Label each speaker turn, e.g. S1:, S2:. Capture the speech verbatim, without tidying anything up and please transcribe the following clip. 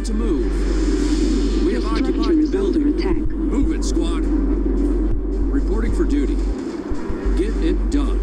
S1: to move. We have occupied the building.
S2: Attack.
S1: Move it, squad. Reporting for duty. Get it done.